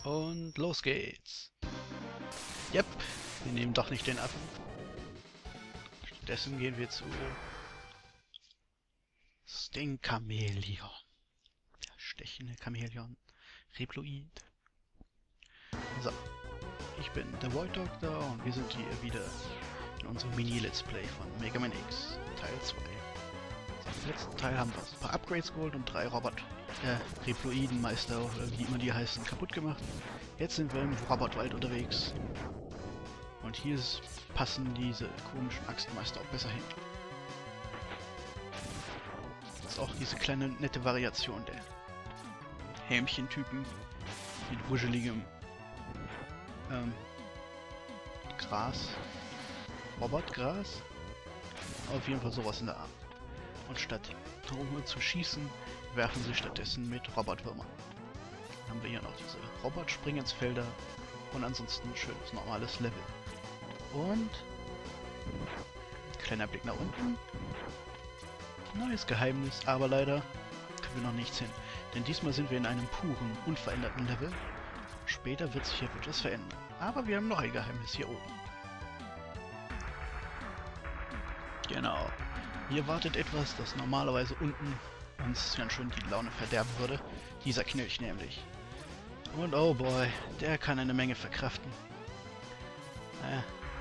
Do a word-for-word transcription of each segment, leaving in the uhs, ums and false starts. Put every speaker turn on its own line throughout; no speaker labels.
Und los geht's. Yep, wir nehmen doch nicht den Affen. Stattdessen gehen wir zu Sting Chamäleon. Der stechende Chamäleon. Reploid. So, ich bin der Void Doctor und wir sind hier wieder in unserem Mini-Let's Play von Mega Man X, Teil zwei. Im letzten Teil haben wir uns ein paar Upgrades geholt und drei Robot äh, Reploidenmeister, oder wie immer die heißen, kaputt gemacht. Jetzt sind wir im Robotwald unterwegs. Und hier ist, passen diese komischen Axtmeister auch besser hin. Das ist auch diese kleine nette Variation der Hämchentypen mit wuscheligem ähm, Gras. Robotgras? Auf jeden Fall sowas in der Art. Und statt Truhe zu schießen, werfen sie stattdessen mit Robotwürmern. Dann haben wir hier noch diese Robot-Springensfelder und ansonsten ein schönes normales Level. Und kleiner Blick nach unten. Neues Geheimnis, aber leider können wir noch nichts hin. Denn diesmal sind wir in einem puren, unveränderten Level. Später wird sich hier etwas verändern. Aber wir haben noch ein Geheimnis hier oben. Genau. Hier wartet etwas, das normalerweise unten uns ganz schön die Laune verderben würde. Dieser Knilch nämlich. Und oh boy, der kann eine Menge verkraften. Äh,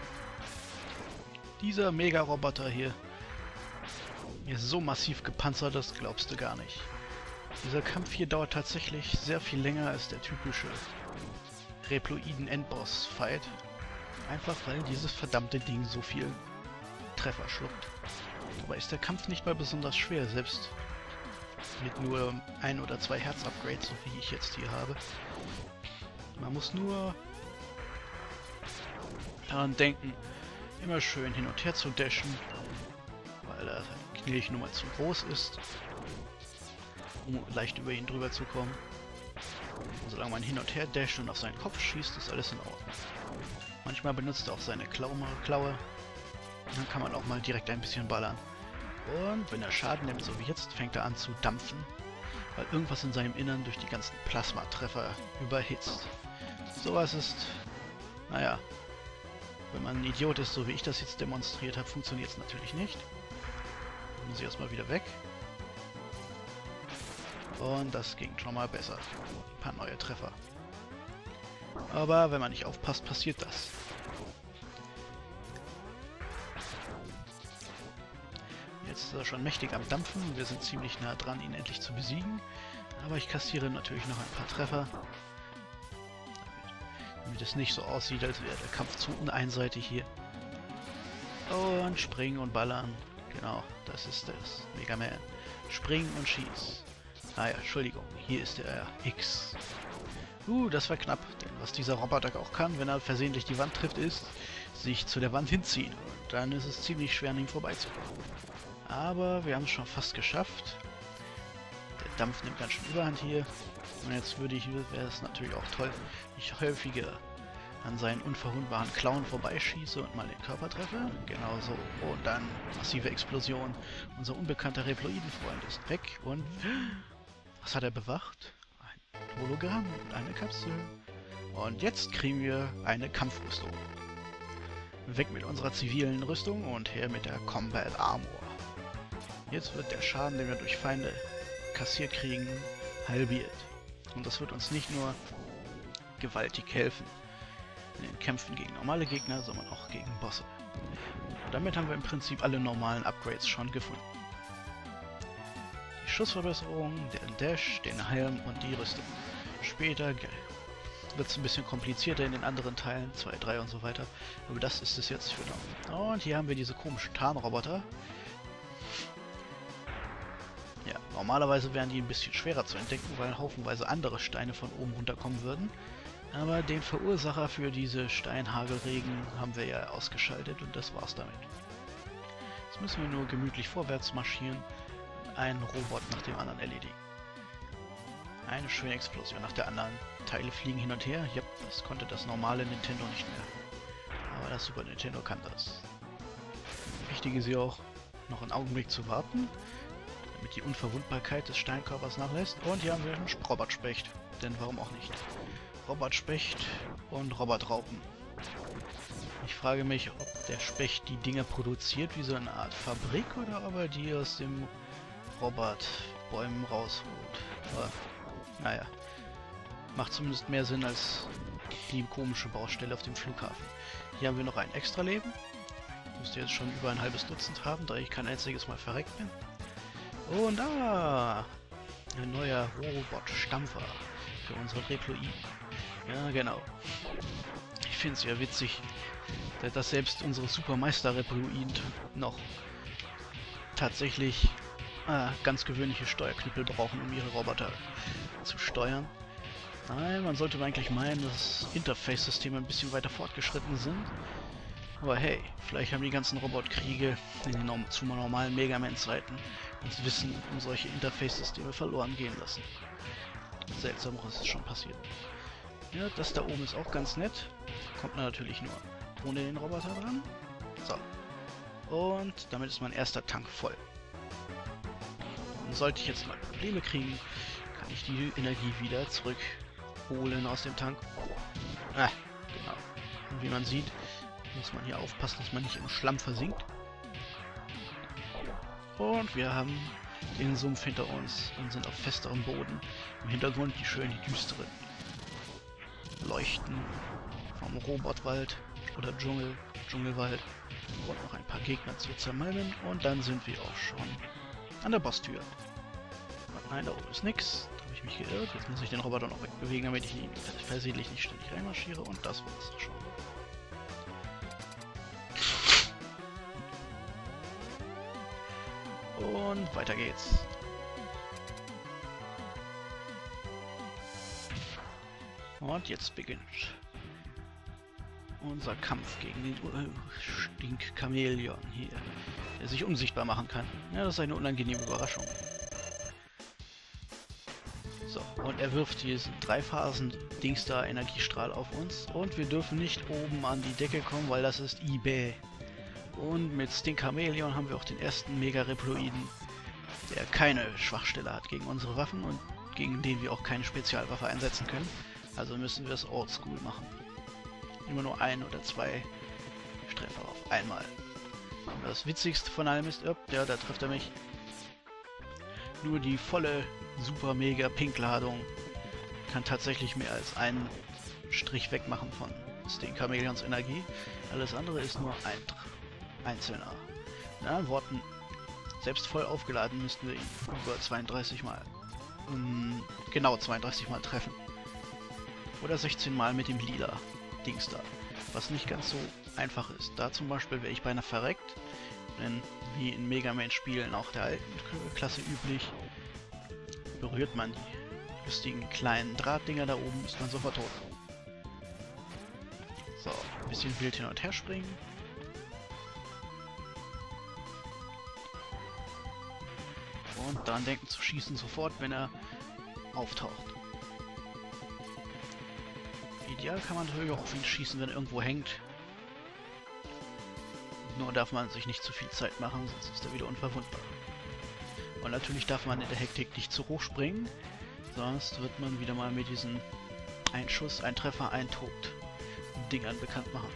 dieser Mega-Roboter hier ist so massiv gepanzert, das glaubst du gar nicht. Dieser Kampf hier dauert tatsächlich sehr viel länger als der typische Reploiden-Endboss-Fight. Einfach weil dieses verdammte Ding so viel Treffer schluckt. Dabei ist der Kampf nicht mal besonders schwer, selbst mit nur ein oder zwei Herz-Upgrades, so wie ich jetzt hier habe. Man muss nur daran denken, immer schön hin und her zu dashen, weil der Knilch nun mal zu groß ist, um leicht über ihn drüber zu kommen. Und solange man hin und her dasht und auf seinen Kopf schießt, ist alles in Ordnung. Manchmal benutzt er auch seine Klaue, Klaue. Dann kann man auch mal direkt ein bisschen ballern. Und wenn er Schaden nimmt, so wie jetzt, fängt er an zu dampfen, weil irgendwas in seinem Innern durch die ganzen Plasmatreffer überhitzt. Sowas ist, naja, wenn man ein Idiot ist, so wie ich das jetzt demonstriert habe, funktioniert es natürlich nicht. Dann muss ich erstmal wieder weg. Und das ging schon mal besser. Ein paar neue Treffer. Aber wenn man nicht aufpasst, passiert das. Jetzt ist er schon mächtig am Dampfen. Wir sind ziemlich nah dran, ihn endlich zu besiegen. Aber ich kassiere natürlich noch ein paar Treffer. Damit es nicht so aussieht, als wäre der Kampf zu einseitig hier. Und springen und ballern. Genau, das ist das. Mega Man. Springen und schieß. Ah ja, Entschuldigung. Hier ist der X. Uh, das war knapp. Denn was dieser Roboter auch kann, wenn er versehentlich die Wand trifft, ist, sich zu der Wand hinziehen. Und dann ist es ziemlich schwer, an ihm vorbeizukommen. Aber wir haben es schon fast geschafft. Der Dampf nimmt ganz schön Überhand hier. Und jetzt würde ich, wäre es natürlich auch toll, wenn ich häufiger an seinen unverwundbaren Klauen vorbeischieße und mal den Körper treffe. Genau so. Und dann massive Explosion. Unser unbekannter Reploidenfreund ist weg. Und was hat er bewacht? Ein Hologramm und eine Kapsel. Und jetzt kriegen wir eine Kampfrüstung. Weg mit unserer zivilen Rüstung und her mit der Combat Armor. Jetzt wird der Schaden, den wir durch Feinde kassiert kriegen, halbiert. Und das wird uns nicht nur gewaltig helfen in den Kämpfen gegen normale Gegner, sondern auch gegen Bosse. Und damit haben wir im Prinzip alle normalen Upgrades schon gefunden. Die Schussverbesserung, den Dash, den Helm und die Rüstung. Später wird es ein bisschen komplizierter in den anderen Teilen, zwei, drei und so weiter. Aber das ist es jetzt für noch. Und hier haben wir diese komischen Tarnroboter. Ja, normalerweise wären die ein bisschen schwerer zu entdecken, weil haufenweise andere Steine von oben runterkommen würden. Aber den Verursacher für diese Steinhagelregen haben wir ja ausgeschaltet und das war's damit. Jetzt müssen wir nur gemütlich vorwärts marschieren und einen Robot nach dem anderen erledigen. Eine schöne Explosion nach der anderen. Teile fliegen hin und her. Ja, das konnte das normale Nintendo nicht mehr. Aber das Super Nintendo kann das. Wichtig ist ja auch, noch einen Augenblick zu warten, damit die Unverwundbarkeit des Steinkörpers nachlässt. Und hier haben wir einen Robotspecht. Denn warum auch nicht? Robotspecht und Robotraupen. Ich frage mich, ob der Specht die Dinger produziert wie so eine Art Fabrik oder ob er die aus dem Robotbäumen rausholt. Aber, naja. Macht zumindest mehr Sinn als die komische Baustelle auf dem Flughafen. Hier haben wir noch ein Extra-Leben. Müsste jetzt schon über ein halbes Dutzend haben, da ich kein einziges Mal verreckt bin. Und da! Ein neuer Robot-Stampfer für unsere Reploiden. Ja, genau. Ich finde es ja witzig, dass selbst unsere Supermeister-Reploiden noch tatsächlich äh, ganz gewöhnliche Steuerknüppel brauchen, um ihre Roboter zu steuern. Nein, man sollte eigentlich meinen, dass Interface-Systeme ein bisschen weiter fortgeschritten sind. Aber hey, vielleicht haben die ganzen Robotkriege in den norm zu normalen Mega Man-Zeiten uns Wissen um solche Interface-Systeme verloren gehen lassen. Seltsam, was ist schon passiert. Ja, das da oben ist auch ganz nett. Kommt man natürlich nur ohne den Roboter dran. So. Und damit ist mein erster Tank voll. Und sollte ich jetzt mal Probleme kriegen, kann ich die Energie wieder zurückholen aus dem Tank. Ah, genau. Und wie man sieht, muss man hier aufpassen, dass man nicht im Schlamm versinkt. Und wir haben den Sumpf hinter uns und sind auf festerem Boden. Im Hintergrund die schönen, die düsteren Leuchten vom Robotwald oder Dschungel, Dschungelwald und noch ein paar Gegner zu zermalmen. Und dann sind wir auch schon an der Bosstür. Nein, da oben ist nix. Da habe ich mich geirrt. Jetzt muss ich den Roboter noch wegbewegen, damit ich ihn versehentlich nicht ständig reinmarschiere. Und das war's schon. Und weiter geht's. Und jetzt beginnt unser Kampf gegen den uh, Stinkchamäleon hier, der sich unsichtbar machen kann. Ja, das ist eine unangenehme Überraschung. So, und er wirft diesen Drei-Phasen-Dings da Energiestrahl auf uns. Und wir dürfen nicht oben an die Decke kommen, weil das ist eBay. Und mit Stinkchamäleon haben wir auch den ersten Mega-Reploiden, der keine Schwachstelle hat gegen unsere Waffen und gegen den wir auch keine Spezialwaffe einsetzen können. Also müssen wir es oldschool machen. Immer nur ein oder zwei Treffer auf einmal. Und das Witzigste von allem ist, oh, ja, da trifft er mich. Nur die volle super mega Pink-Ladung kann tatsächlich mehr als einen Strich wegmachen von Stinkchamäleons Energie. Alles andere ist nur ein einzelner. In anderen Worten, selbst voll aufgeladen müssten wir ihn über zweiunddreißig Mal, um, genau zweiunddreißig Mal treffen. Oder sechzehn Mal mit dem lila Dings da, was nicht ganz so einfach ist. Da zum Beispiel wäre ich beinahe verreckt, denn wie in Mega Man Spielen auch der alten Klasse üblich, berührt man die lustigen kleinen Drahtdinger da oben, ist man sofort tot. So, ein bisschen wild hin und her springen. Und daran denken zu schießen sofort, wenn er auftaucht. Ideal kann man natürlich auch auf ihn schießen, wenn er irgendwo hängt. Nur darf man sich nicht zu viel Zeit machen, sonst ist er wieder unverwundbar. Und natürlich darf man in der Hektik nicht zu hoch springen, sonst wird man wieder mal mit diesen ein Schuss, ein Treffer, ein Tod Dingern bekannt machen.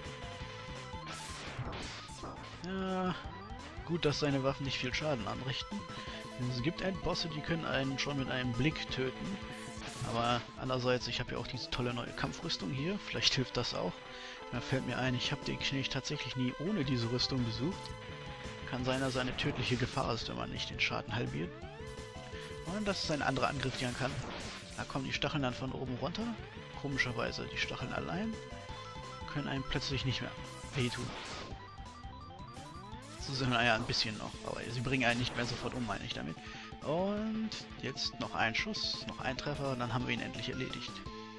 Ja, gut, dass seine Waffen nicht viel Schaden anrichten. Es gibt Endbosse, die können einen schon mit einem Blick töten. Aber andererseits, ich habe ja auch diese tolle neue Kampfrüstung hier. Vielleicht hilft das auch. Da fällt mir ein, ich habe den Knecht tatsächlich nie ohne diese Rüstung besucht. Kann sein, dass er eine tödliche Gefahr ist, wenn man nicht den Schaden halbiert. Und das ist ein anderer Angriff, den man kann. Da kommen die Stacheln dann von oben runter. Komischerweise, die Stacheln allein können einem plötzlich nicht mehr wehtun. So sind wir ja ein bisschen noch, aber sie bringen einen nicht mehr sofort um, meine ich damit. Und jetzt noch ein Schuss, noch ein Treffer und dann haben wir ihn endlich erledigt.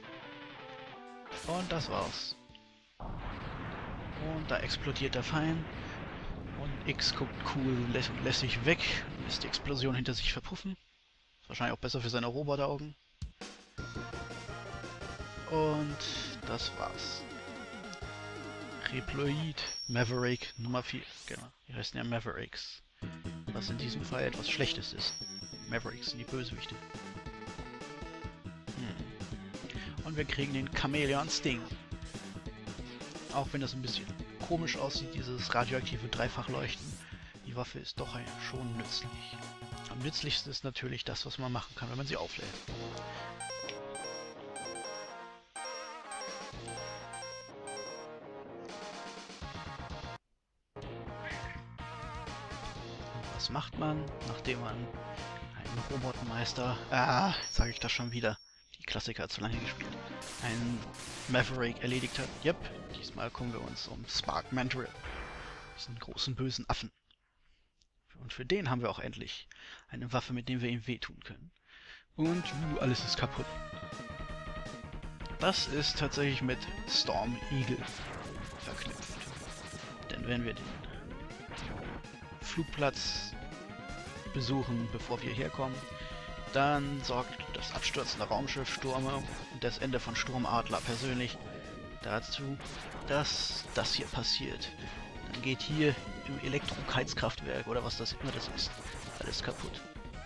Und das war's. Und da explodiert der Feind. Und X guckt cool lässt, lässt sich weg, lässt die Explosion hinter sich verpuffen. Ist wahrscheinlich auch besser für seine Roboteraugen. Und das war's. Reploid Maverick Nummer vier. Genau, die heißen ja Mavericks. Was in diesem Fall etwas Schlechtes ist. Mavericks sind die Bösewichte. Hm. Und wir kriegen den Chameleon Sting. Auch wenn das ein bisschen komisch aussieht, dieses radioaktive Dreifachleuchten. Die Waffe ist doch schon nützlich. Am nützlichsten ist natürlich das, was man machen kann, wenn man sie auflädt. Was macht man, nachdem man einen Robotermeister... Ah, jetzt sage ich das schon wieder. Die Klassiker hat zu lange gespielt. Einen Maverick erledigt hat. Yep, diesmal kommen wir uns um Spark Mandrill. Diesen großen bösen Affen. Und für den haben wir auch endlich eine Waffe, mit der wir ihm wehtun können. Und uh, alles ist kaputt. Das ist tatsächlich mit Storm Eagle verknüpft. Denn wenn wir den Flugplatz besuchen, bevor wir herkommen, dann sorgt das abstürzende Raumschiff Stürme und das Ende von Sturmadler persönlich dazu, dass das hier passiert. Dann geht hier im Elektroheizkraftwerk oder was das immer das ist, alles kaputt.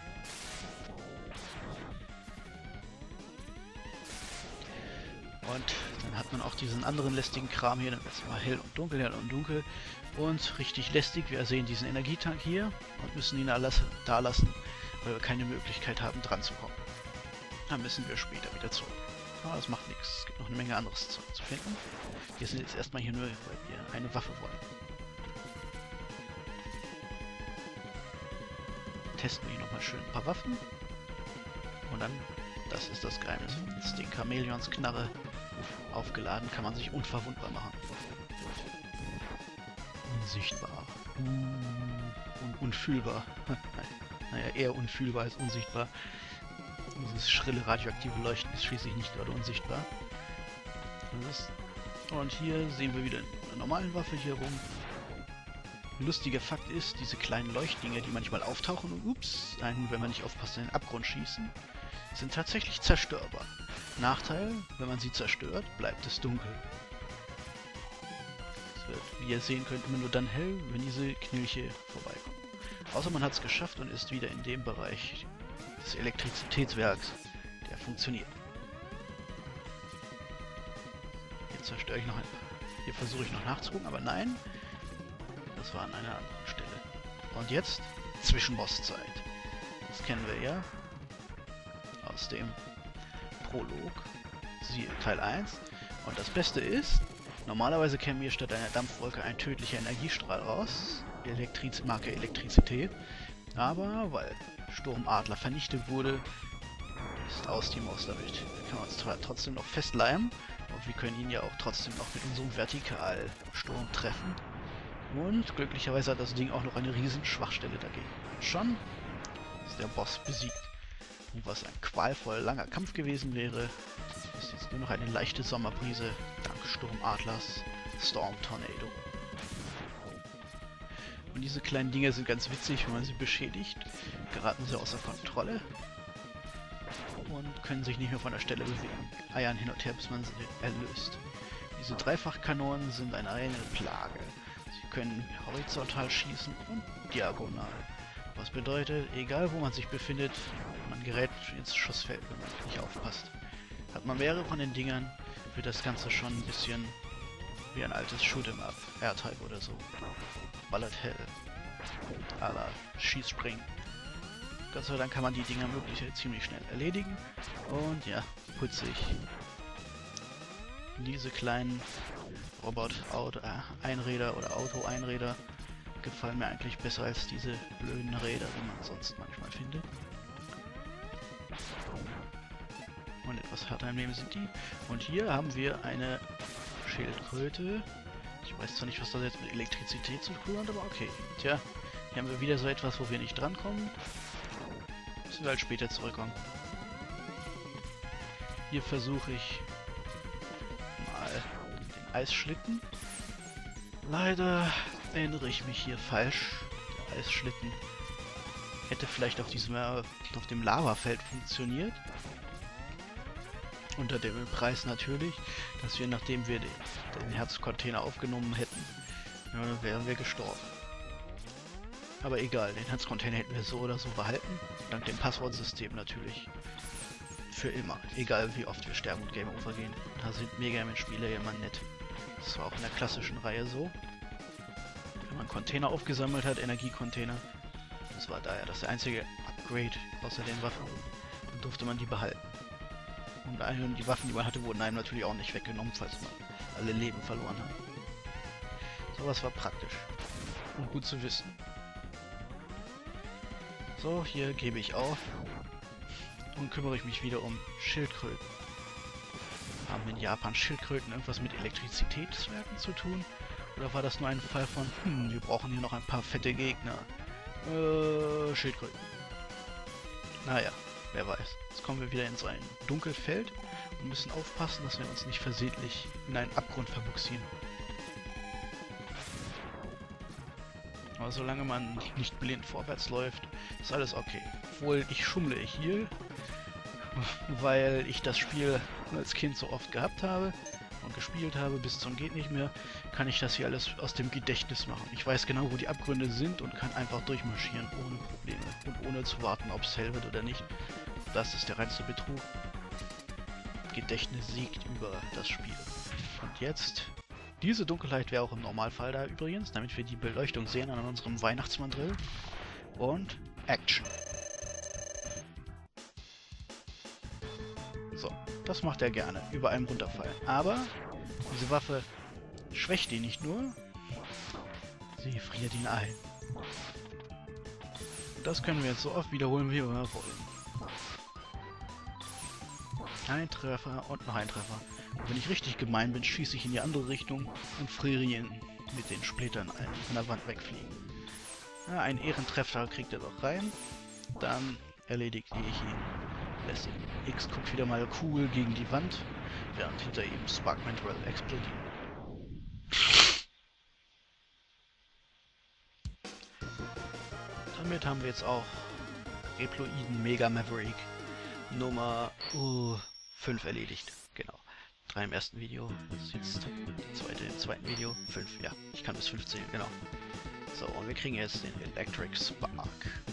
Und dann hat man auch diesen anderen lästigen Kram hier, dann wird es mal hell und dunkel, hell und dunkel. Und richtig lästig, wir sehen diesen Energietank hier und müssen ihn da lassen, weil wir keine Möglichkeit haben, dran zu kommen. Dann müssen wir später wieder zurück. Aber das macht nichts, es gibt noch eine Menge anderes Zeug zu finden. Wir sind jetzt erstmal hier nur, weil wir eine Waffe wollen. Testen wir hier nochmal schön ein paar Waffen. Und dann, das ist das Geheimnis von uns, den Chameleons Knarre. Aufgeladen kann man sich unverwundbar machen. Unsichtbar. Uh, und unfühlbar. Naja, eher unfühlbar als unsichtbar. Dieses schrille radioaktive Leuchten ist schließlich nicht gerade unsichtbar. Ist, und hier sehen wir wieder eine normale Waffe hier rum. Lustiger Fakt ist, diese kleinen Leuchtdinger, die manchmal auftauchen und ups, einen, wenn man nicht aufpasst, in den Abgrund schießen, sind tatsächlich zerstörbar. Nachteil, wenn man sie zerstört, bleibt es dunkel. Es wird, wie ihr sehen könnt, immer nur dann hell, wenn diese Knilche vorbeikommen. Außer man hat es geschafft und ist wieder in dem Bereich des Elektrizitätswerks, der funktioniert. Hier zerstöre ich noch ein paar. Hier versuche ich noch nachzugucken, aber nein. Das war an einer anderen Stelle. Und jetzt Zwischenbosszeit. Das kennen wir ja aus dem Prolog, siehe Teil eins. Und das Beste ist, normalerweise käme hier statt einer Dampfwolke ein tödlicher Energiestrahl raus, Elektriz Marke Elektrizität, aber weil Sturmadler vernichtet wurde, ist aus die Maus damit. Wir können uns zwar trotzdem noch festleimen, und wir können ihn ja auch trotzdem noch mit unserem Vertikalsturm treffen. Und glücklicherweise hat das Ding auch noch eine riesen Schwachstelle dagegen. Schon ist der Boss besiegt. Und was ein qualvoll langer Kampf gewesen wäre, ist jetzt nur noch eine leichte Sommerbrise dank Sturmadlers Storm Tornado. Und diese kleinen Dinger sind ganz witzig, wenn man sie beschädigt, geraten sie außer Kontrolle und können sich nicht mehr von der Stelle bewegen. Eiern hin und her, bis man sie erlöst. Diese Dreifachkanonen sind eine reine Plage. Sie können horizontal schießen und diagonal. Was bedeutet, egal wo man sich befindet, man gerät ins Schussfeld, wenn man nicht aufpasst. Hat man mehrere von den Dingern, wird das Ganze schon ein bisschen wie ein altes Shoot'em-up, R-Type oder so. Ballert hell. A la Schießspringen. Gott sei Dank kann man die Dinger möglicherweise ziemlich schnell erledigen. Und ja, putzig. Diese kleinen Robot-Einräder oder Auto-Einräder gefallen mir eigentlich besser als diese blöden Räder, die man sonst manchmal findet. Und etwas härter im Leben sind die. Und hier haben wir eine Schildkröte. Ich weiß zwar nicht, was das jetzt mit Elektrizität zu tun hat, aber okay. Tja, hier haben wir wieder so etwas, wo wir nicht drankommen. Müssen wir halt später zurückkommen. Hier versuche ich mal den Eisschlitten. Leider erinnere ich mich hier falsch. Der Eisschlitten hätte vielleicht auf diesem auf dem Lavafeld funktioniert. Unter dem Preis natürlich, dass wir, nachdem wir den, den Herzcontainer aufgenommen hätten, ja, wären wir gestorben. Aber egal, den Herzcontainer hätten wir so oder so behalten. Dank dem Passwortsystem natürlich. für immer. Egal wie oft wir sterben und Game Over gehen. Da sind Mega Man-Spiele ja immer nett. Das war auch in der klassischen Reihe so. Wenn man Container aufgesammelt hat, Energiecontainer, das war daher das einzige Upgrade außer den Waffen. Dann durfte man die behalten. Und die Waffen, die man hatte, wurden einem natürlich auch nicht weggenommen, falls man alle Leben verloren hat. Sowas war praktisch. Und gut zu wissen. So, hier gebe ich auf. Und kümmere ich mich wieder um Schildkröten. Haben in Japan Schildkröten irgendwas mit Elektrizitätswerken zu tun? Oder war das nur ein Fall von, hm, wir brauchen hier noch ein paar fette Gegner? Äh, Schildkröten. Naja, wer weiß. Jetzt kommen wir wieder in so ein Dunkelfeld und müssen aufpassen, dass wir uns nicht versehentlich in einen Abgrund verbuxieren. Aber solange man nicht blind vorwärts läuft, ist alles okay. Obwohl, ich schummle hier, weil ich das Spiel als Kind so oft gehabt habe und gespielt habe, bis zum geht nicht mehr, kann ich das hier alles aus dem Gedächtnis machen. Ich weiß genau, wo die Abgründe sind und kann einfach durchmarschieren, ohne Probleme und ohne zu warten, ob es hell wird oder nicht. Das ist der reinste Betrug. Gedächtnis siegt über das Spiel. Und jetzt, diese Dunkelheit wäre auch im Normalfall da übrigens, damit wir die Beleuchtung sehen an unserem Weihnachtsmann-Drill. Und Action. So, das macht er gerne, über einem runterfallen. Aber diese Waffe schwächt ihn nicht nur, sie friert ihn ein. Das können wir jetzt so oft wiederholen, wie wir wollen. Ein Treffer und noch ein Treffer. Und wenn ich richtig gemein bin, schieße ich in die andere Richtung und friere ihn mit den Splittern ein, an der Wand wegfliegen. Ja, einen Ehrentreffer kriegt er doch rein. Dann erledige ich ihn. Lässt ihn. X guckt wieder mal cool gegen die Wand, während hinter ihm Sparkman Drill explodiert. Damit haben wir jetzt auch Reploiden Mega Maverick Nummer uh, fünf erledigt. Genau. drei im ersten Video, das ist jetzt die zweite im zweiten Video. fünf, ja. Ich kann bis fünf zählen, genau. So, und wir kriegen jetzt den Electric Spark.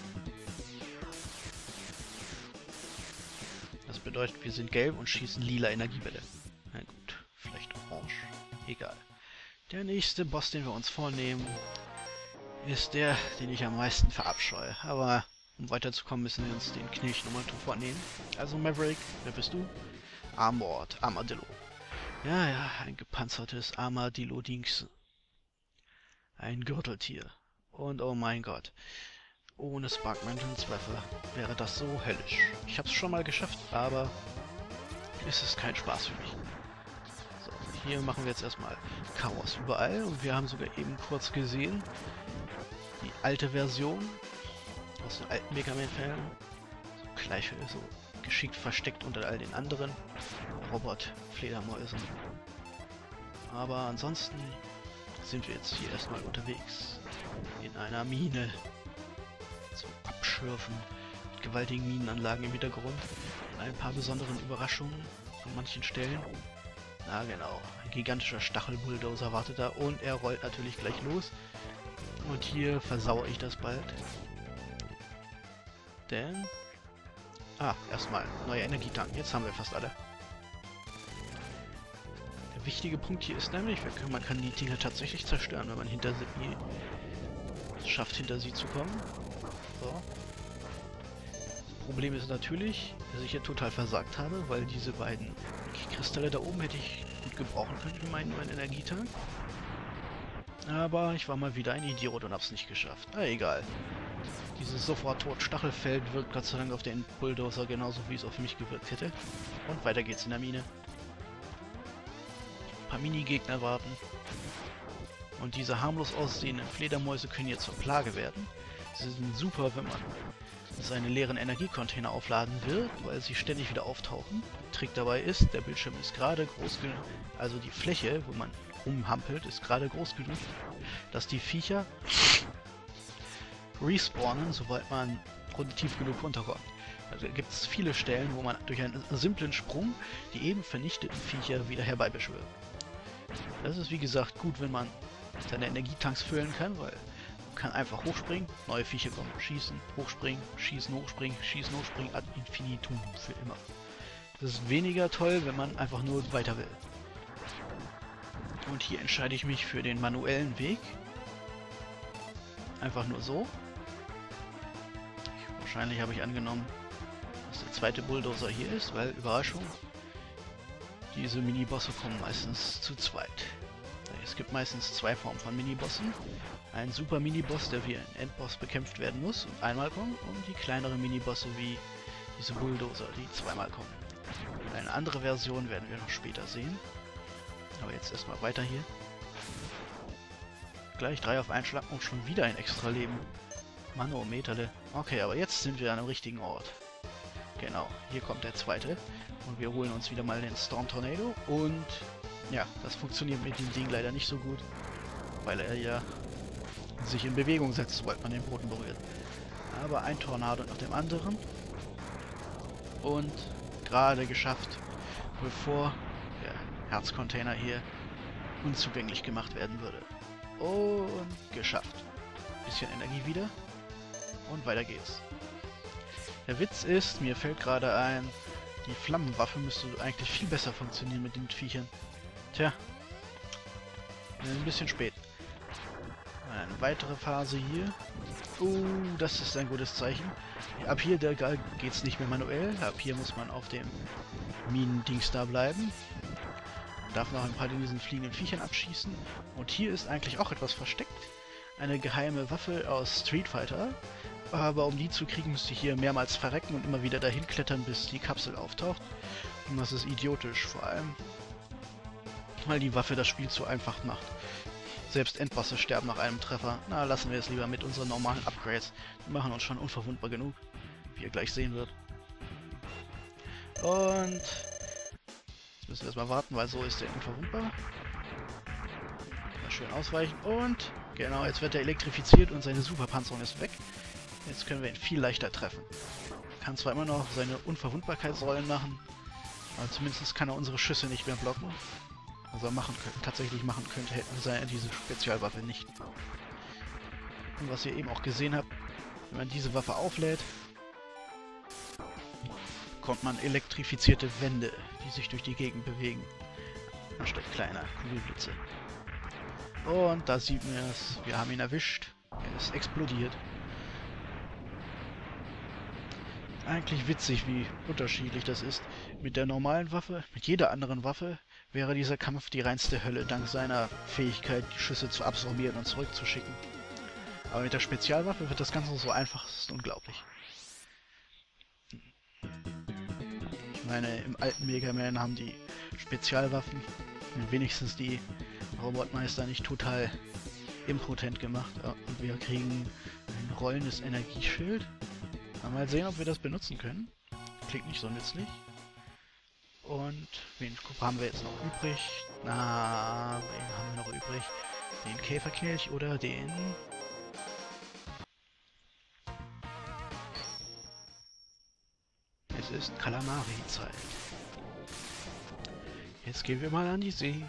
Das bedeutet, wir sind gelb und schießen lila Energiebälle. Na gut, vielleicht orange. Egal. Der nächste Boss, den wir uns vornehmen, ist der, den ich am meisten verabscheue. Aber um weiterzukommen, müssen wir uns den Knilch nochmal vornehmen. Also Maverick, wer bist du? Armored, Armadillo. Ja, ja, ein gepanzertes Armadillo-Dings. Ein Gürteltier. Und oh mein Gott, ohne Sparkmantles Waffe wäre das so höllisch. Ich habe es schon mal geschafft, aber es ist kein Spaß für mich. So, hier machen wir jetzt erstmal Chaos überall und wir haben sogar eben kurz gesehen, die alte Version aus den alten Mega Man-Fällen, so gleich so geschickt versteckt unter all den anderen Robot-Fledermäusen. Aber ansonsten sind wir jetzt hier erstmal unterwegs in einer Mine zum Abschürfen mit gewaltigen Minenanlagen im Hintergrund und ein paar besonderen Überraschungen an manchen Stellen. Na genau, ein gigantischer Stachelbulldozer wartet da und er rollt natürlich gleich los. Und hier versauere ich das bald. Denn... Ah, erstmal neuer Energietank. Jetzt haben wir fast alle. Der wichtige Punkt hier ist nämlich, man kann die Dinger tatsächlich zerstören, wenn man hinter sie es schafft, hinter sie zu kommen. So. Das Problem ist natürlich, dass ich hier total versagt habe, weil diese beiden Kristalle da oben hätte ich gut gebrauchen können für meinen neuen Energietank. Aber ich war mal wieder ein Idiot und hab's nicht geschafft. Na egal. Dieses Sofort-Tot-Stachelfeld wirkt Gott sei Dank auf den Bulldozer genauso, wie es auf mich gewirkt hätte. Und weiter geht's in der Mine. Ein paar Minigegner warten. Und diese harmlos aussehenden Fledermäuse können jetzt zur Plage werden. Sie sind super, wenn man seine leeren Energiecontainer aufladen will, weil sie ständig wieder auftauchen. Der Trick dabei ist, der Bildschirm ist gerade groß genug, also die Fläche, wo man rumhampelt, ist gerade groß genug, dass die Viecher respawnen, sobald man tief genug runterkommt. Also gibt es viele Stellen, wo man durch einen simplen Sprung die eben vernichteten Viecher wieder herbeibeschwört. Das ist wie gesagt gut, wenn man seine Energietanks füllen kann, weil man kann einfach hochspringen, neue Viecher kommen, schießen, hochspringen, schießen, hochspringen, schießen, hochspringen, ad infinitum für immer. Das ist weniger toll, wenn man einfach nur weiter will. Und hier entscheide ich mich für den manuellen Weg. Einfach nur so. Ich, wahrscheinlich habe ich angenommen, dass der zweite Bulldozer hier ist, weil, Überraschung, diese Minibosse kommen meistens zu zweit. Es gibt meistens zwei Formen von Minibossen. Ein super Miniboss, der wie ein Endboss bekämpft werden muss und einmal kommt, und die kleinere Minibosse wie diese Bulldozer, die zweimal kommen. Eine andere Version werden wir noch später sehen. Aber jetzt erstmal weiter hier. Gleich drei auf einen Schlag und schon wieder ein extra Leben. Manometerle. Okay, aber jetzt sind wir an einem richtigen Ort. Genau, hier kommt der zweite. Und wir holen uns wieder mal den Storm Tornado. Und ja, das funktioniert mit dem Ding leider nicht so gut. Weil er ja sich in Bewegung setzt, sobald man den Boden berührt. Aber ein Tornado nach dem anderen. Und gerade geschafft, bevor der Herzcontainer hier unzugänglich gemacht werden würde. Und geschafft. Bisschen Energie wieder. Und weiter geht's. Der Witz ist, mir fällt gerade ein, die Flammenwaffe müsste eigentlich viel besser funktionieren mit den Viechern. Tja. Ein bisschen spät. Eine weitere Phase hier. Uh, das ist ein gutes Zeichen. Ab hier geht es nicht mehr manuell. Ab hier muss man auf dem Minendings da bleiben. Man darf noch ein paar von diesen fliegenden Viechern abschießen. Und hier ist eigentlich auch etwas versteckt. Eine geheime Waffe aus Street Fighter. Aber um die zu kriegen, müsste ich hier mehrmals verrecken und immer wieder dahin klettern, bis die Kapsel auftaucht. Und das ist idiotisch, vor allem, weil die Waffe das Spiel zu einfach macht. Selbst Endbosse sterben nach einem Treffer. Na, lassen wir es lieber mit unseren normalen Upgrades. Die machen uns schon unverwundbar genug, wie ihr gleich sehen wird. Und jetzt müssen wir erstmal warten, weil so ist der unverwundbar. Mal schön ausweichen. Und genau, jetzt wird er elektrifiziert und seine Superpanzerung ist weg. Jetzt können wir ihn viel leichter treffen. Er kann zwar immer noch seine Unverwundbarkeitsrollen machen, aber zumindest kann er unsere Schüsse nicht mehr blocken. Also er machen könnte, tatsächlich machen könnte, hätten wir seine, diese Spezialwaffe nicht. Und was ihr eben auch gesehen habt, wenn man diese Waffe auflädt, bekommt man elektrifizierte Wände, die sich durch die Gegend bewegen, anstatt kleiner Kugelblitze. Und da sieht man es, wir haben ihn erwischt, er ist explodiert. Eigentlich witzig, wie unterschiedlich das ist. Mit der normalen Waffe, mit jeder anderen Waffe, wäre dieser Kampf die reinste Hölle, dank seiner Fähigkeit, die Schüsse zu absorbieren und zurückzuschicken. Aber mit der Spezialwaffe wird das Ganze so einfach, das ist unglaublich. Ich meine, im alten Mega Man haben die Spezialwaffen wenigstens die Robotmeister nicht total impotent gemacht. Und wir kriegen ein rollendes Energieschild. Mal sehen, ob wir das benutzen können. Klingt nicht so nützlich. Und wen haben wir jetzt noch übrig? Na, wen haben wir noch übrig? Den Käferkelch oder den... Es ist Kalamari-Zeit. Jetzt gehen wir mal an die See.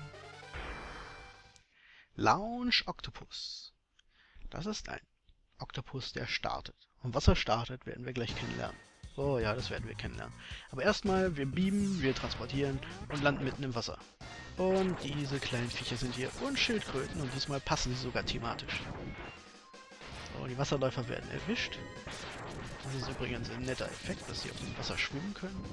Launch Octopus. Das ist ein Oktopus, der startet. Und was er startet, werden wir gleich kennenlernen. Oh ja, das werden wir kennenlernen. Aber erstmal, wir beamen, wir transportieren und landen mitten im Wasser. Und diese kleinen Viecher sind hier und Schildkröten und diesmal passen sie sogar thematisch. So, die Wasserläufer werden erwischt. Das ist übrigens ein netter Effekt, dass sie auf dem Wasser schwimmen können.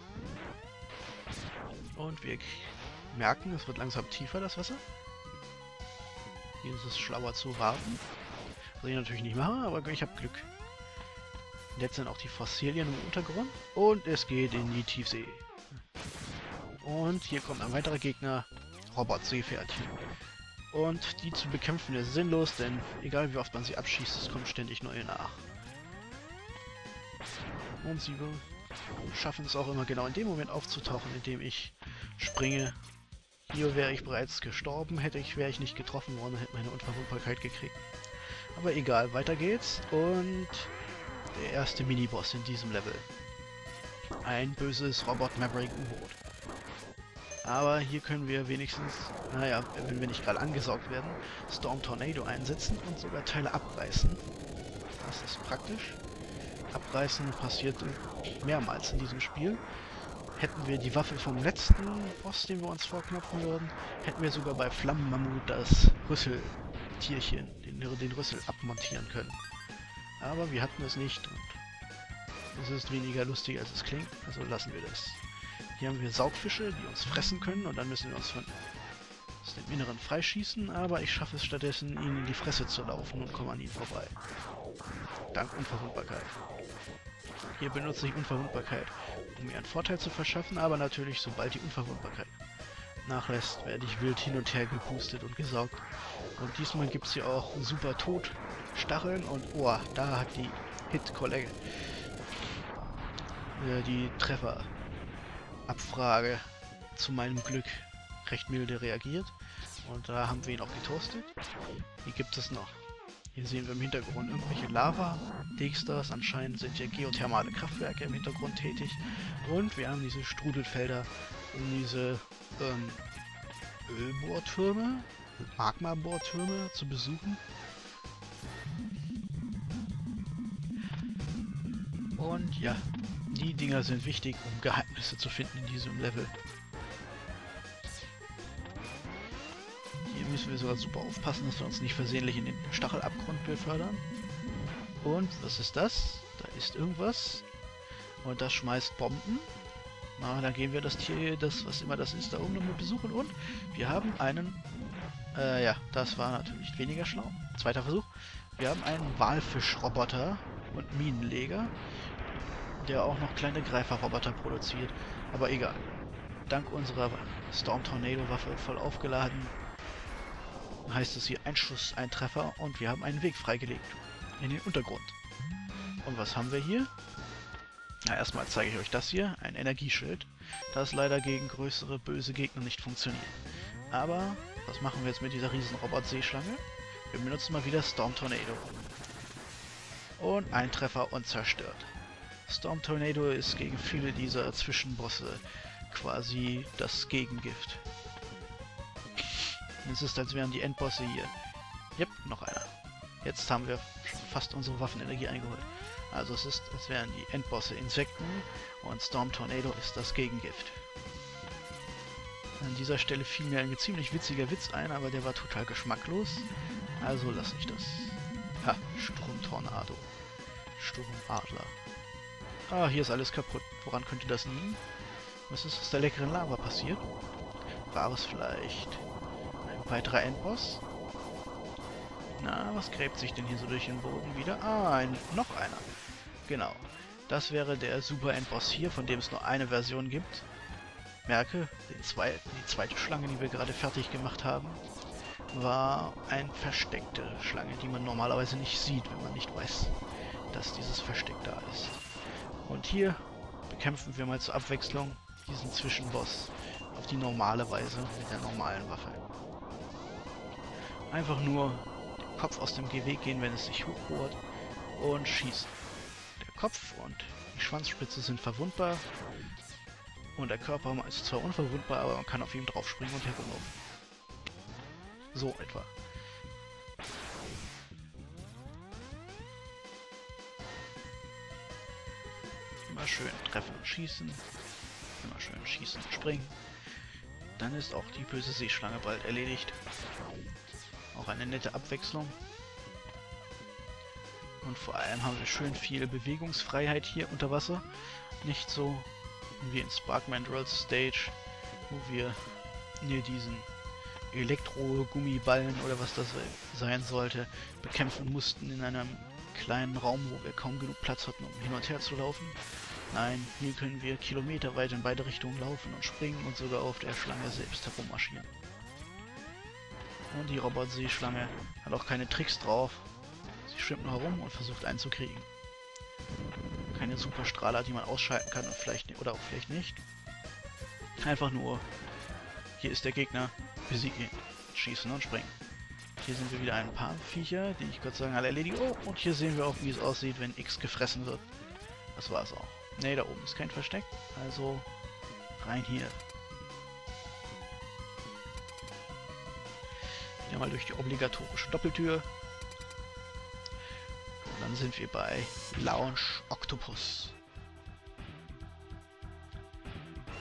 Und wir merken, es wird langsam tiefer, das Wasser. Hier ist es schlauer zu warten. Was ich natürlich nicht mache, aber ich habe Glück. Jetzt sind auch die Fossilien im Untergrund und es geht in die Tiefsee. Und hier kommt ein weiterer Gegner, Robot-Seepferdchen. Und die zu bekämpfen ist sinnlos, denn egal wie oft man sie abschießt, es kommen ständig neue nach. Und sie schaffen es auch immer genau in dem Moment aufzutauchen, in dem ich springe. Hier wäre ich bereits gestorben, hätte ich, wäre ich nicht getroffen worden, hätte meine Unverwundbarkeit gekriegt. Aber egal, weiter geht's und der erste Miniboss in diesem Level. Ein böses Robot-Maverick-U-Boot. Aber hier können wir wenigstens, naja, wenn wir nicht gerade angesaugt werden, Storm Tornado einsetzen und sogar Teile abreißen. Das ist praktisch. Abreißen passiert mehrmals in diesem Spiel. hätten wir die Waffe vom letzten Boss, den wir uns vorknöpfen würden, hätten wir sogar bei Flammenmammut das Rüsseltierchen, den, den Rüssel abmontieren können. Aber wir hatten es nicht und es ist weniger lustig, als es klingt, also lassen wir das. Hier haben wir Saugfische, die uns fressen können und dann müssen wir uns von aus dem Inneren freischießen, aber ich schaffe es stattdessen, ihnen in die Fresse zu laufen und komme an ihnen vorbei. Dank Unverwundbarkeit. Hier benutze ich Unverwundbarkeit, um mir einen Vorteil zu verschaffen, aber natürlich, sobald die Unverwundbarkeit nachlässt, werde ich wild hin und her gepustet und gesaugt. Und diesmal gibt es hier auch super Todstacheln und oh, da hat die Hit-Kollege äh, die Trefferabfrage zu meinem Glück recht milde reagiert. Und da haben wir ihn auch getoastet. Hier gibt es noch. Hier sehen wir im Hintergrund irgendwelche Lava-Dexters. Anscheinend sind hier geothermale Kraftwerke im Hintergrund tätig. Und wir haben diese Strudelfelder, um diese ähm, Ölbohrtürme, Magma-Bohrtürme zu besuchen. Und ja, die Dinger sind wichtig, um Geheimnisse zu finden in diesem Level. Hier müssen wir sogar super aufpassen, dass wir uns nicht versehentlich in den Stachelabgrund befördern. Und was ist das? Da ist irgendwas. Und das schmeißt Bomben. Na, dann gehen wir das Tier, das was immer das ist, da oben nochmal besuchen. Und wir haben einen... Äh, ja, das war natürlich weniger schlau. Zweiter Versuch. Wir haben einen Walfischroboter und Minenleger, der auch noch kleine Greiferroboter produziert. Aber egal. Dank unserer Storm Tornado Waffe voll aufgeladen, heißt es hier ein Schuss, ein Treffer und wir haben einen Weg freigelegt in den Untergrund. Und was haben wir hier? Na, erstmal zeige ich euch das hier, ein Energieschild, das leider gegen größere böse Gegner nicht funktioniert. Aber was machen wir jetzt mit dieser riesen Robot-Seeschlange? Wir benutzen mal wieder Storm Tornado. Und ein Treffer und zerstört. Storm Tornado ist gegen viele dieser Zwischenbosse quasi das Gegengift. Es ist, als wären die Endbosse hier. Jep, noch einer. Jetzt haben wir fast unsere Waffenenergie eingeholt. Also es ist, als wären die Endbosse Insekten und Storm Tornado ist das Gegengift. An dieser Stelle fiel mir ein ziemlich witziger Witz ein, aber der war total geschmacklos. Also lasse ich das. Ha, Sturmtornado. Sturmadler. Ah, hier ist alles kaputt. Woran könnte das liegen? Was ist aus der leckeren Lava passiert? War es vielleicht ein weiterer Endboss? Na, was gräbt sich denn hier so durch den Boden wieder? Ah, ein, noch einer. Genau. Das wäre der Super Endboss hier, von dem es nur eine Version gibt. Merke, den zwei, die zweite Schlange, die wir gerade fertig gemacht haben, war eine versteckte Schlange, die man normalerweise nicht sieht, wenn man nicht weiß, dass dieses Versteck da ist. Und hier bekämpfen wir mal zur Abwechslung diesen Zwischenboss auf die normale Weise mit der normalen Waffe. Einfach nur den Kopf aus dem Weg gehen, wenn es sich hochbohrt und schießen. Der Kopf und die Schwanzspitze sind verwundbar und der Körper ist zwar unverwundbar, aber man kann auf ihm draufspringen und herumlaufen. So etwa. Immer schön treffen und schießen. Immer schön schießen und springen. Dann ist auch die böse Seeschlange bald erledigt. Auch eine nette Abwechslung. Und vor allem haben wir schön viel Bewegungsfreiheit hier unter Wasser. Nicht so wie in Sparkmandrels Stage, wo wir hier diesen Elektro-Gummiballen oder was das sein sollte, bekämpfen mussten in einem kleinen Raum, wo wir kaum genug Platz hatten, um hin und her zu laufen. Nein, hier können wir kilometerweit in beide Richtungen laufen und springen und sogar auf der Schlange selbst herummarschieren. Und die Robot-Seeschlange hat auch keine Tricks drauf. Sie schwimmt nur herum und versucht einen zu kriegen. Keine Superstrahler, die man ausschalten kann und vielleicht oder auch vielleicht nicht. Einfach nur, hier ist der Gegner, besiegen ihn, schießen und springen. Hier sind wir wieder ein paar Viecher, die ich Gott sei Dank alle erledige. Oh, und hier sehen wir auch, wie es aussieht, wenn X gefressen wird. Das war es auch. Ne, da oben ist kein Versteck, also rein hier. Wieder mal durch die obligatorische Doppeltür. Und dann sind wir bei Lounge Octopus.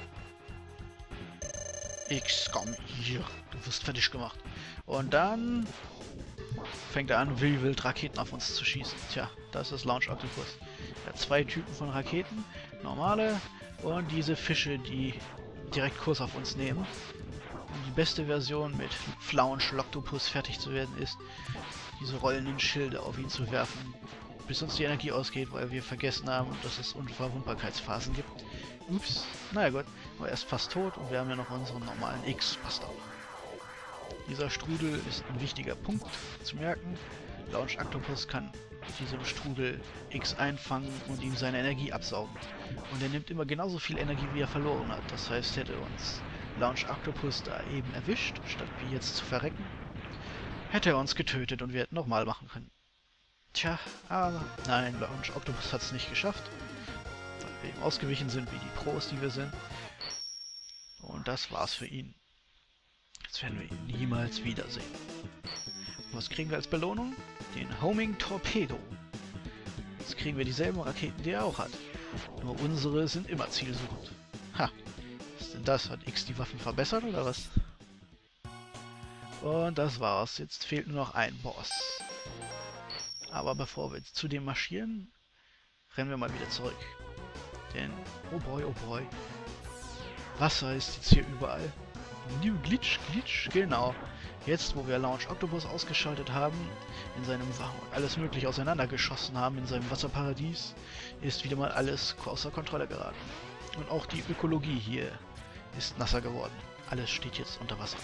X, komm hier. Du wirst fertig gemacht. Und dann fängt er an, wie wild Raketen auf uns zu schießen. Tja, das ist Launch Octopus. Er hat zwei Typen von Raketen. Normale und diese Fische, die direkt Kurs auf uns nehmen. Und die beste Version mit Launch Octopus fertig zu werden ist, diese rollenden Schilde auf ihn zu werfen, bis uns die Energie ausgeht, weil wir vergessen haben, dass es Unverwundbarkeitsphasen gibt. Ups, naja gut, aber er ist fast tot und wir haben ja noch unseren normalen X, passt auch. Dieser Strudel ist ein wichtiger Punkt zu merken. Launch Octopus kann diesem Strudel X einfangen und ihm seine Energie absaugen. Und er nimmt immer genauso viel Energie, wie er verloren hat. Das heißt, hätte uns Launch Octopus da eben erwischt, statt wie jetzt zu verrecken, hätte er uns getötet und wir hätten nochmal machen können. Tja, aber nein, Launch Octopus hat es nicht geschafft, weil wir ihm ausgewichen sind, wie die Pros, die wir sind. Und das war's für ihn. Jetzt werden wir ihn niemals wiedersehen. Und was kriegen wir als Belohnung? Den Homing Torpedo. Jetzt kriegen wir dieselben Raketen, die er auch hat. Nur unsere sind immer zielsuchend. Ha! Was ist denn das? Hat X die Waffen verbessert oder was? Und das war's. Jetzt fehlt nur noch ein Boss. Aber bevor wir zu dem marschieren, rennen wir mal wieder zurück. Denn, oh boy, oh boy, Wasser ist jetzt hier überall. New Glitch, Glitch, genau. Jetzt, wo wir Launch Octopus ausgeschaltet haben, in seinem alles mögliche auseinandergeschossen haben, in seinem Wasserparadies, ist wieder mal alles außer Kontrolle geraten. Und auch die Ökologie hier ist nasser geworden. Alles steht jetzt unter Wasser.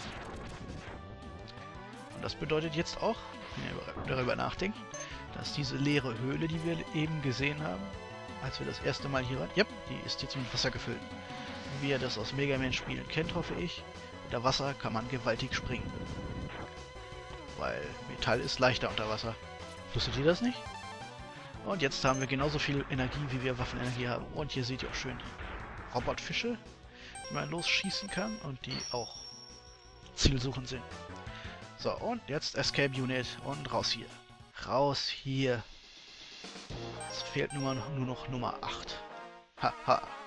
Und das bedeutet jetzt auch, wenn wir darüber nachdenken, dass diese leere Höhle, die wir eben gesehen haben, als wir das erste Mal hier waren, ja, die ist jetzt mit Wasser gefüllt. Wie ihr das aus Mega Man-Spielen kennt, hoffe ich, unter Wasser kann man gewaltig springen. Weil Metall ist leichter unter Wasser. Wusstet ihr das nicht? Und jetzt haben wir genauso viel Energie, wie wir Waffenenergie haben. Und hier seht ihr auch schön die Robotfische, die man losschießen kann und die auch zielsuchend sind. So, und jetzt Escape Unit und raus hier. Raus hier. Es fehlt nur, nur noch Nummer acht. Haha.